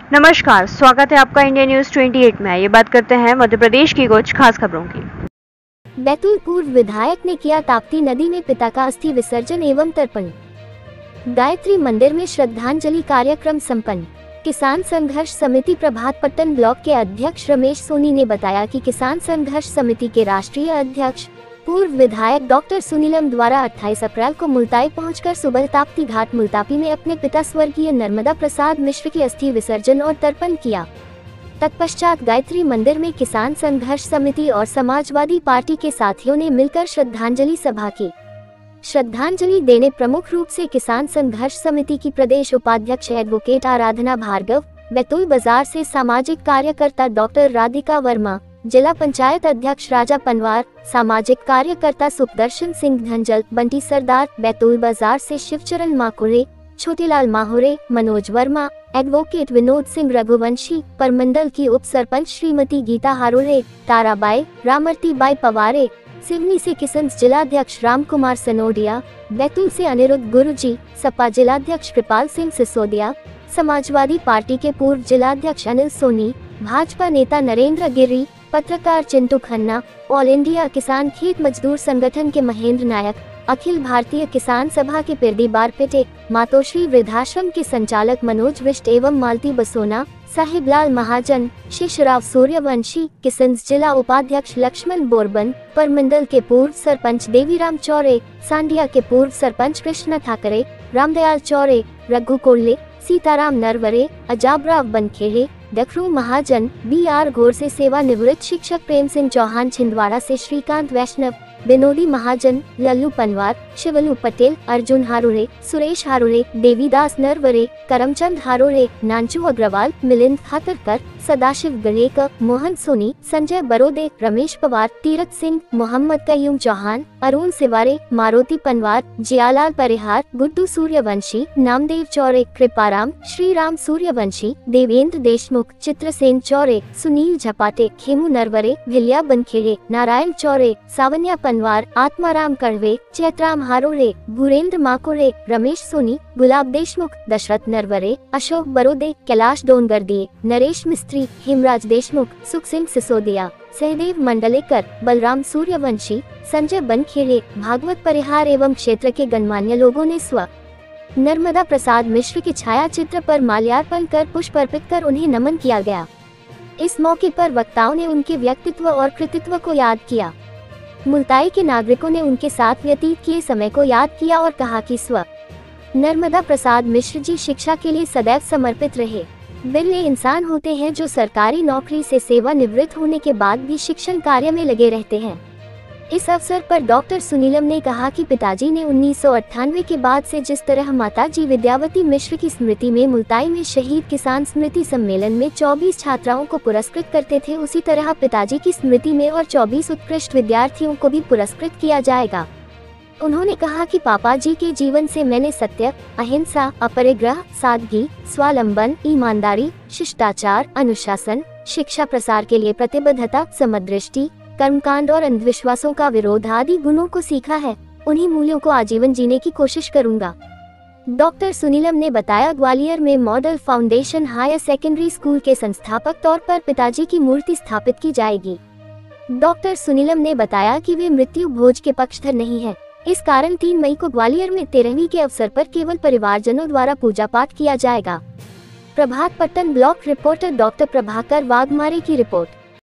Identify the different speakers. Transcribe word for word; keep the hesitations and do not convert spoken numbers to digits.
Speaker 1: नमस्कार, स्वागत है आपका इंडिया न्यूज अट्ठाईस में। ये बात करते हैं मध्य प्रदेश की कुछ खास खबरों की।
Speaker 2: बैतूल पूर्व विधायक ने किया ताप्ती नदी में पिता का अस्थि विसर्जन एवं तर्पण। गायत्री मंदिर में श्रद्धांजलि कार्यक्रम संपन्न। किसान संघर्ष समिति प्रभातपट्टन ब्लॉक के अध्यक्ष रमेश सोनी ने बताया कि किसान संघर्ष समिति के राष्ट्रीय अध्यक्ष पूर्व विधायक डॉक्टर सुनीलम द्वारा अट्ठाईस अप्रैल को मुल्ताई पहुंचकर सुबह ताप्ती घाट मुल्तापी में अपने पिता स्वर्गीय नर्मदा प्रसाद मिश्र की अस्थि विसर्जन और तर्पण किया। तत्पश्चात गायत्री मंदिर में किसान संघर्ष समिति और समाजवादी पार्टी के साथियों ने मिलकर श्रद्धांजलि सभा की। श्रद्धांजलि देने प्रमुख रूप से किसान संघर्ष समिति की प्रदेश उपाध्यक्ष एडवोकेट आराधना भार्गव, बैतूल बाजार से सामाजिक कार्यकर्ता डॉक्टर राधिका वर्मा, जिला पंचायत अध्यक्ष राजा पनवार, सामाजिक कार्यकर्ता सुखदर्शन सिंह धंजल, बंटी सरदार, बैतूल बाजार से शिवचरण माकुरे, छोटेलाल माहुरे, मनोज वर्मा, एडवोकेट विनोद सिंह रघुवंशी, परमंडल की उप सरपंच श्रीमती गीता हारोरे, ताराबाई, रामरती बाई पवारे, सिवनी से किसन्स जिलाध्यक्ष राम कुमार सनोडिया, बैतूल से अनिरुद्ध गुरुजी, सपा जिलाध्यक्ष कृपाल सिंह सिसोदिया, समाजवादी पार्टी के पूर्व जिलाध्यक्ष अनिल सोनी, भाजपा नेता नरेंद्र गिरी, पत्रकार चिंटू खन्ना, ऑल इंडिया किसान खेत मजदूर संगठन के महेंद्र नायक, अखिल भारतीय किसान सभा के पिरदी बारपेटे, मातोश्री वृद्धाश्रम के संचालक मनोज विष्ट एवं मालती बसोना, साहिबलाल महाजन, शेषराव सूर्यवंशी, किसन्स जिला उपाध्यक्ष लक्ष्मण बोरबन, परमंडल के पूर्व सरपंच देवीराम चौरे, सांडिया के पूर्व सरपंच कृष्ण ठाकरे, रामदयाल चौरे, रघु कोल्ले, सीताराम नरवरे, अजाबराव बनखेड़े, डखरू महाजन, बी आर घोर से सेवानिवृत्त शिक्षक प्रेम सिंह चौहान, छिंदवाड़ा से श्रीकांत वैष्णव, विनोदी महाजन, लल्लू पनवार, शिवलू पटेल, अर्जुन हारोरे, सुरेश हारोरे, देवीदास नरवरे, करमचंद हारोरे, नांचू अग्रवाल, मिलिंद खातरकर, सदाशिव गलेकर, मोहन सोनी, संजय बरोदे, रमेश पवार, तीरथ सिंह, मोहम्मद कयूम चौहान, अरुण सिवारे, मारुति पनवार, जियालाल परिहार, गुड्डू सूर्यवंशी, नामदेव चौरे, कृपाराम, श्रीराम सूर्यवंशी, देवेंद्र देशमुख, चित्रसेन चौरे, सुनील झपाटे, खेमू नरवरे, भिलिया बनखेड़े, नारायण चौरे, सावन्या पनवार, आत्माराम कड़वे, चैत्राम हारोरे, भूरेंद्र माकोरे, रमेश सोनी, गुलाब देशमुख, दशरथ नरवरे, अशोक बरोदे, कैलाश डोंगरदिए, नरेश मिस्त्री, हेमराज देशमुख, सुख सिंह सिसोदिया, सहदेव मंडलेकर, बलराम सूर्यवंशी, संजय बनखेड़े, भागवत परिहार एवं क्षेत्र के गणमान्य लोगों ने स्व नर्मदा प्रसाद मिश्र के छाया चित्र पर माल्यार्पण कर पुष्प अर्पित कर उन्हें नमन किया गया। इस मौके पर वक्ताओं ने उनके व्यक्तित्व और कृतित्व को याद किया। मुल्ताई के नागरिकों ने उनके साथ व्यतीत किए समय को याद किया और कहा कि स्व नर्मदा प्रसाद मिश्र जी शिक्षा के लिए सदैव समर्पित रहे। बिरले इंसान होते हैं जो सरकारी नौकरी से सेवानिवृत्त होने के बाद भी शिक्षण कार्य में लगे रहते हैं। इस अवसर पर डॉक्टर सुनीलम ने कहा कि पिताजी ने उन्नीस सौ अट्ठानवे के बाद से जिस तरह माताजी विद्यावती मिश्र की स्मृति में मुल्ताई में शहीद किसान स्मृति सम्मेलन में चौबीस छात्राओं को पुरस्कृत करते थे, उसी तरह पिताजी की स्मृति में और चौबीस उत्कृष्ट विद्यार्थियों को भी पुरस्कृत किया जाएगा। उन्होंने कहा कि पापा जी के जीवन से मैंने सत्य, अहिंसा, अपरिग्रह, सादगी, स्वावलंबन, ईमानदारी, शिष्टाचार, अनुशासन, शिक्षा प्रसार के लिए प्रतिबद्धता, समदृष्टि, कर्मकांड और अंधविश्वासों का विरोध आदि गुणों को सीखा है। उन्हीं मूल्यों को आजीवन जीने की कोशिश करूंगा। डॉक्टर सुनीलम ने बताया ग्वालियर में model foundation higher secondary school के संस्थापक तौर पर पिताजी की मूर्ति स्थापित की जाएगी। डॉक्टर सुनीलम ने बताया कि वे मृत्यु भोज के पक्षधर नहीं है, इस कारण तीन मई को ग्वालियर में तेरहवीं के अवसर पर केवल परिवारजनों द्वारा पूजा पाठ किया जाएगा। Prabhatpattan block reporter doctor Prabhakar Waghmare की रिपोर्ट।